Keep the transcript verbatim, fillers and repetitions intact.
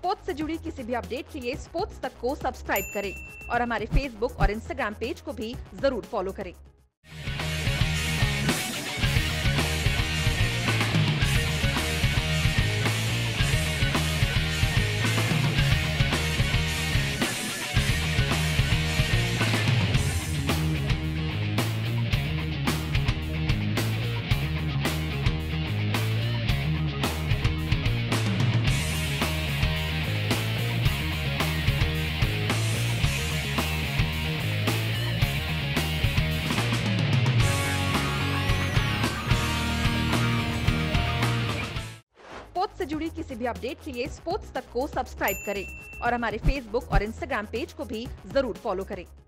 Sports से जुड़ी किसी भी अपडेट के लिए स्पोर्ट्स तक को सब्सक्राइब करें और हमारे फेसबुक और इंस्टाग्राम पेज को भी जरूर फॉलो करें। स्पोर्ट्स से जुड़ी किसी भी अपडेट के लिए स्पोर्ट्स तक को सब्सक्राइब करें और हमारे फेसबुक और इंस्टाग्राम पेज को भी जरूर फॉलो करें।